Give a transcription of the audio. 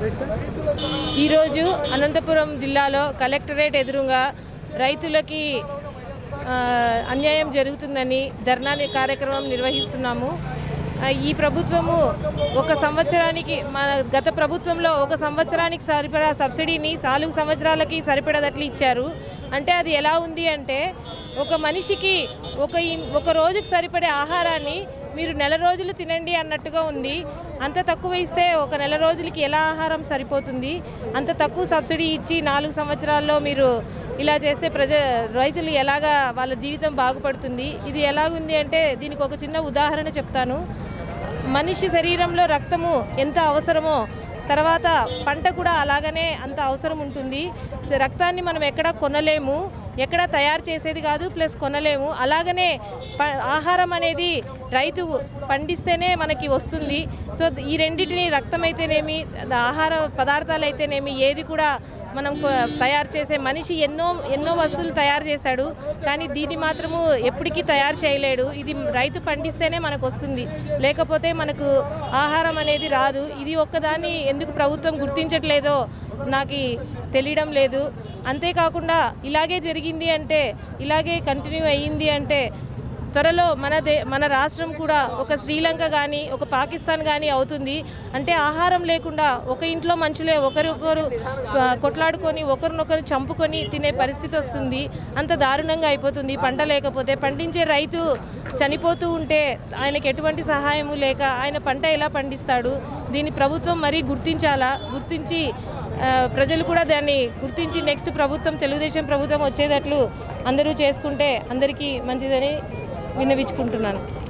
ఈరోజు అనంతపురం జిల్లాలో కలెక్టరేట్ ఎదురుగా రైతులకి అన్యాయం జరుగుతుందని ధర్నా కార్యక్రమం నిర్వహిస్తున్నాము. ఈ ప్రభుత్వము ఒక సంవత్సరానికి మన గత ప్రభుత్వంలో ఒక సంవత్సరానికి సరిపడా సబ్సిడీని 4 సంవత్సరాలకి సరిపడదట్లు ఇచ్చారు. అంటే అది ఎలా ఉంది అంటే ఒక మనిషికి ఒక రోజుకి సరిపడే ఆహారాన్ని మీరు నెల రోజులు తినండి అన్నట్టుగా ఉంది. అంత తక్కువ ఇస్తే ఒక నెల రోజులకి ఎలా ఆహారం సరిపోతుంది? అంత తక్కువ సబ్సిడీ ఇచ్చి 4 సంవత్సరాల్లో మీరు ఇలా చేస్తే రైతులు ఎలాగా వాళ్ళ జీవితం బాగుపడుతుంది? ఇది ఎలాగుంది అంటే దీనికి ఒక చిన్న ఉదాహరణ చెప్తాను. మనిషి శరీరంలో రక్తము ఎంత అవసరమో తర్వాత పంట కూడా అలాగనే అంత అవసరం ఉంటుంది. రక్తాన్ని మనం ఎక్కడ కొనలేము, ఎక్కడ తయారు చేసేది కాదు, ప్లస్ కొనలేము. అలాగనే ఆహారం అనేది రైతు పండిస్తేనే మనకి వస్తుంది. సో ఈ రెండింటిని రక్తం అయితేనేమి ఆహార పదార్థాలు అయితేనేమి ఏది కూడా మనం తయారు చేసే మనిషి ఎన్నో వస్తువులు తయారు చేశాడు, కానీ దీన్ని మాత్రము ఎప్పటికీ తయారు చేయలేడు. ఇది రైతు పండిస్తేనే మనకు వస్తుంది, లేకపోతే మనకు ఆహారం అనేది రాదు. ఇది ఒక్కదాన్ని ఎందుకు ప్రభుత్వం గుర్తించట్లేదో నాకు తెలియడం లేదు. అంతేకాకుండా ఇలాగే జరిగింది అంటే, ఇలాగే కంటిన్యూ అయ్యింది అంటే త్వరలో మన రాష్ట్రం కూడా ఒక శ్రీలంక కానీ ఒక పాకిస్తాన్ కానీ అవుతుంది. అంటే ఆహారం లేకుండా ఒక ఇంట్లో మనుషులే ఒకరొకరు కొట్లాడుకొని ఒకరినొకరు చంపుకొని తినే పరిస్థితి వస్తుంది. అంత దారుణంగా అయిపోతుంది. పంట లేకపోతే పండించే రైతు చనిపోతూ ఉంటే ఆయనకి ఎటువంటి సహాయము లేక ఆయన పంట ఎలా పండిస్తాడు? దీన్ని ప్రభుత్వం మరీ గుర్తించి ప్రజలు కూడా దాన్ని గుర్తించి నెక్స్ట్ ప్రభుత్వం తెలుగుదేశం ప్రభుత్వం వచ్చేటట్లు అందరూ చేసుకుంటే అందరికీ మంచిదని విన్నవించుకుంటున్నాను.